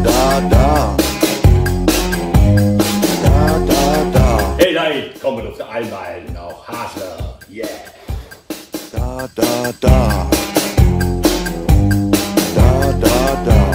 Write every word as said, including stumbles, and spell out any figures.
da, da. Da, da, da. Hey, nein, kommen wir doch einmal nach Hause. Yeah. Da, da, da. Da, da, da.